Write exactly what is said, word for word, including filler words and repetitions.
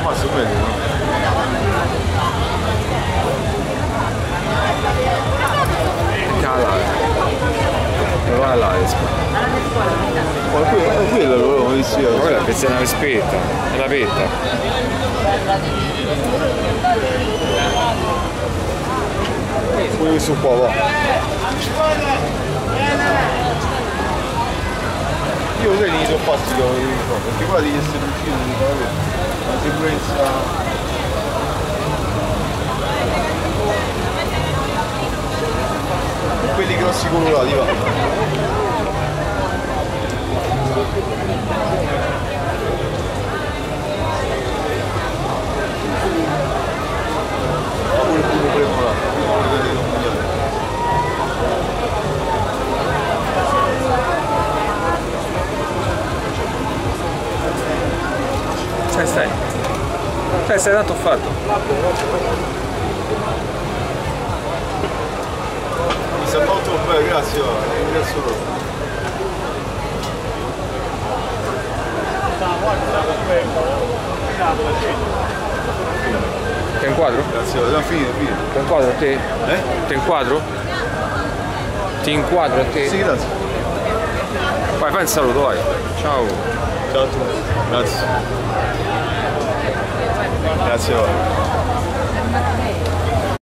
Ma su quello, no? Cala. Dove va la Vespa? Ma quello, quello lo volevo visto io. Quella è una vespetta, è una petta. Poi questo qua va. Io credo che sono fastidio perché qua devi essere uscito di la sicurezza. Quelli grossi colorati va. Ma pure il primo premo là. Cioè stai? Cioè stai tanto fatto? Mi sta molto bene, grazie, ringrazio proprio. Ti inquadro? Grazie, abbiamo finito, finito. Ti inquadro a te? Eh? Ti inquadro? Ti inquadro a te? Sì, grazie. Vai, fai il saluto, vai. Ciao. Ciao a tutti. Grazie. Grazie a voi.